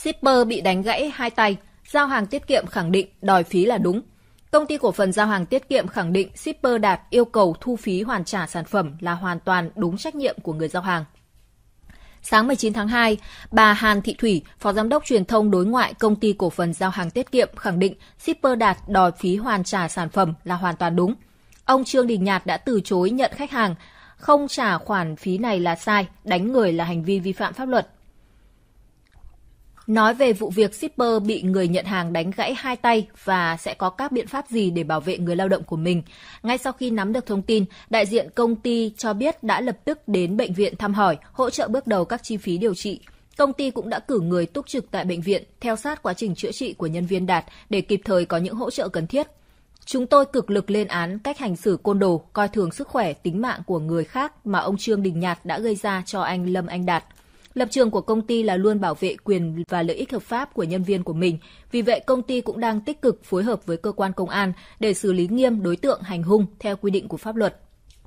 Shipper bị đánh gãy hai tay, giao hàng tiết kiệm khẳng định đòi phí là đúng. Công ty cổ phần giao hàng tiết kiệm khẳng định shipper Đạt yêu cầu thu phí hoàn trả sản phẩm là hoàn toàn đúng trách nhiệm của người giao hàng. Sáng 19 tháng 2, bà Hàn Thị Thủy, Phó Giám đốc Truyền thông Đối ngoại Công ty Cổ phần Giao hàng Tiết kiệm khẳng định shipper Đạt đòi phí hoàn trả sản phẩm là hoàn toàn đúng. Ông Trương Đình Nhạt đã từ chối nhận khách hàng, không trả khoản phí này là sai, đánh người là hành vi vi phạm pháp luật. Nói về vụ việc shipper bị người nhận hàng đánh gãy hai tay và sẽ có các biện pháp gì để bảo vệ người lao động của mình. Ngay sau khi nắm được thông tin, đại diện công ty cho biết đã lập tức đến bệnh viện thăm hỏi, hỗ trợ bước đầu các chi phí điều trị. Công ty cũng đã cử người túc trực tại bệnh viện, theo sát quá trình chữa trị của nhân viên Đạt để kịp thời có những hỗ trợ cần thiết. Chúng tôi cực lực lên án cách hành xử côn đồ, coi thường sức khỏe, tính mạng của người khác mà ông Trương Đình Nhạt đã gây ra cho anh Lâm Anh Đạt. Lập trường của công ty là luôn bảo vệ quyền và lợi ích hợp pháp của nhân viên của mình. Vì vậy, công ty cũng đang tích cực phối hợp với cơ quan công an để xử lý nghiêm đối tượng hành hung theo quy định của pháp luật.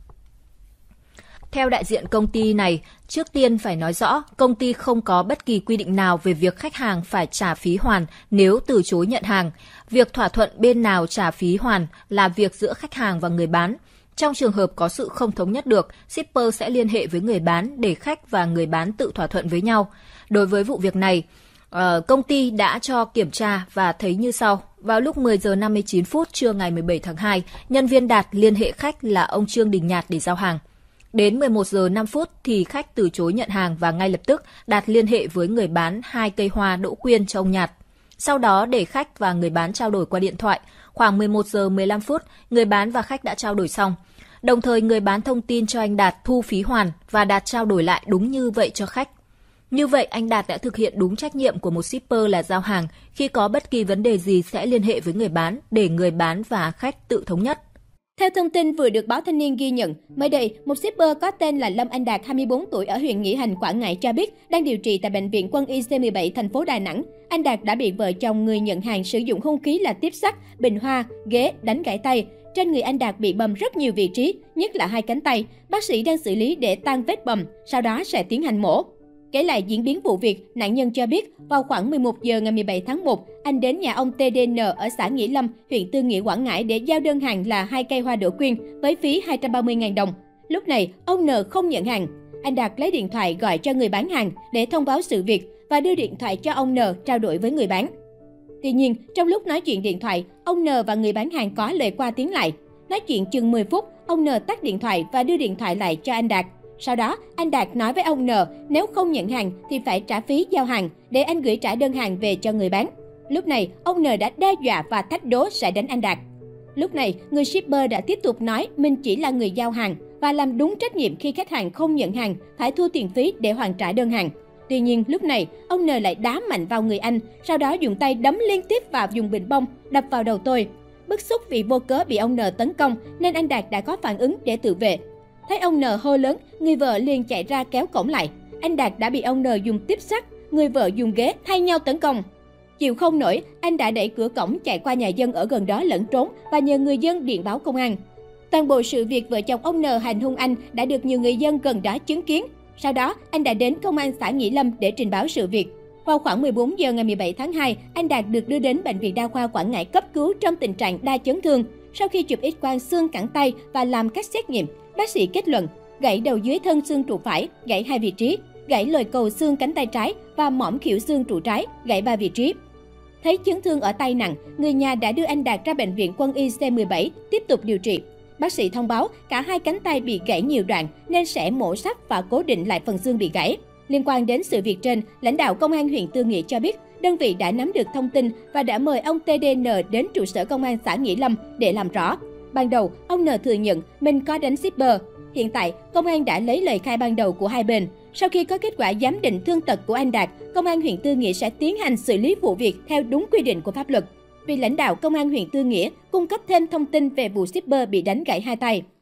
Theo đại diện công ty này, trước tiên phải nói rõ, công ty không có bất kỳ quy định nào về việc khách hàng phải trả phí hoàn nếu từ chối nhận hàng. Việc thỏa thuận bên nào trả phí hoàn là việc giữa khách hàng và người bán. Trong trường hợp có sự không thống nhất được, shipper sẽ liên hệ với người bán để khách và người bán tự thỏa thuận với nhau. Đối với vụ việc này, công ty đã cho kiểm tra và thấy như sau. Vào lúc 10 giờ 59 phút trưa ngày 17 tháng 2, nhân viên Đạt liên hệ khách là ông Trương Đình Nhạt để giao hàng. Đến 11 giờ 5 phút thì khách từ chối nhận hàng và ngay lập tức Đạt liên hệ với người bán 2 cây hoa đỗ quyên cho ông Nhạt. Sau đó để khách và người bán trao đổi qua điện thoại. Khoảng 11 giờ 15 phút, người bán và khách đã trao đổi xong. Đồng thời người bán thông tin cho anh Đạt thu phí hoàn và Đạt trao đổi lại đúng như vậy cho khách. Như vậy anh Đạt đã thực hiện đúng trách nhiệm của một shipper là giao hàng, khi có bất kỳ vấn đề gì sẽ liên hệ với người bán để người bán và khách tự thống nhất. Theo thông tin vừa được báo Thanh niên ghi nhận, mới đây, một shipper có tên là Lâm Anh Đạt, 24 tuổi ở huyện Nghĩa Hành, Quảng Ngãi cho biết đang điều trị tại Bệnh viện Quân y C17 thành phố Đà Nẵng. Anh Đạt đã bị vợ chồng người nhận hàng sử dụng hung khí là tiếp sắt, bình hoa, ghế đánh gãy tay. Trên người anh Đạt bị bầm rất nhiều vị trí, nhất là hai cánh tay. Bác sĩ đang xử lý để tan vết bầm, sau đó sẽ tiến hành mổ. Kể lại diễn biến vụ việc, nạn nhân cho biết vào khoảng 11 giờ ngày 17 tháng 1, anh đến nhà ông TDN ở xã Nghĩa Lâm, huyện Tư Nghĩa, Quảng Ngãi để giao đơn hàng là 2 cây hoa đỗ quyên với phí 230.000 đồng. Lúc này, ông N không nhận hàng. Anh Đạt lấy điện thoại gọi cho người bán hàng để thông báo sự việc và đưa điện thoại cho ông N trao đổi với người bán. Tuy nhiên, trong lúc nói chuyện điện thoại, ông N và người bán hàng có lời qua tiếng lại. Nói chuyện chừng 10 phút, ông N tắt điện thoại và đưa điện thoại lại cho anh Đạt. Sau đó, anh Đạt nói với ông N nếu không nhận hàng thì phải trả phí giao hàng để anh gửi trả đơn hàng về cho người bán. Lúc này, ông N đã đe dọa và thách đố sẽ đánh anh Đạt. Lúc này, người shipper đã tiếp tục nói mình chỉ là người giao hàng và làm đúng trách nhiệm khi khách hàng không nhận hàng, phải thu tiền phí để hoàn trả đơn hàng. Tuy nhiên, lúc này, ông N lại đá mạnh vào người anh, sau đó dùng tay đấm liên tiếp và dùng bình bông đập vào đầu tôi. Bức xúc vì vô cớ bị ông N tấn công nên anh Đạt đã có phản ứng để tự vệ. Thấy ông N hô lớn, người vợ liền chạy ra kéo cổng lại. Anh Đạt đã bị ông N dùng tiếp sắt, người vợ dùng ghế thay nhau tấn công. Chịu không nổi, anh đã đẩy cửa cổng chạy qua nhà dân ở gần đó lẫn trốn và nhờ người dân điện báo công an. Toàn bộ sự việc vợ chồng ông N hành hung anh đã được nhiều người dân gần đó chứng kiến. Sau đó, anh đã đến công an xã Nghĩa Lâm để trình báo sự việc. Vào khoảng 14 giờ ngày 17 tháng 2, anh Đạt được đưa đến Bệnh viện Đa khoa Quảng Ngãi cấp cứu trong tình trạng đa chấn thương. Sau khi chụp X-quang xương cẳng tay và làm các xét nghiệm, bác sĩ kết luận gãy đầu dưới thân xương trụ phải, gãy 2 vị trí, gãy lồi cầu xương cánh tay trái và mỏm khuỷu xương trụ trái, gãy 3 vị trí. Thấy chấn thương ở tay nặng, người nhà đã đưa anh Đạt ra Bệnh viện Quân y C17 tiếp tục điều trị. Bác sĩ thông báo cả hai cánh tay bị gãy nhiều đoạn nên sẽ mổ sắt và cố định lại phần xương bị gãy. Liên quan đến sự việc trên, lãnh đạo công an huyện Tư Nghĩa cho biết đơn vị đã nắm được thông tin và đã mời ông TDN đến trụ sở công an xã Nghĩa Lâm để làm rõ. Ban đầu, ông N thừa nhận mình có đánh shipper. Hiện tại, công an đã lấy lời khai ban đầu của hai bên. Sau khi có kết quả giám định thương tật của anh Đạt, công an huyện Tư Nghĩa sẽ tiến hành xử lý vụ việc theo đúng quy định của pháp luật. Vì lãnh đạo công an huyện Tư Nghĩa cung cấp thêm thông tin về vụ shipper bị đánh gãy hai tay.